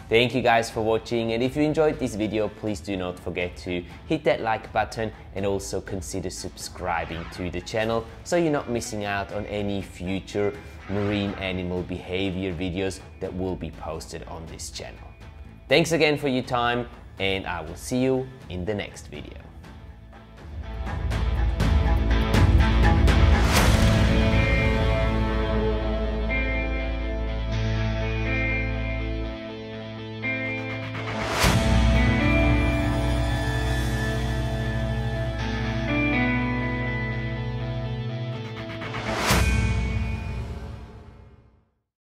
Thank you guys for watching, and if you enjoyed this video, please do not forget to hit that like button and also consider subscribing to the channel so you're not missing out on any future marine animal behavior videos that will be posted on this channel. Thanks again for your time, and I will see you in the next video.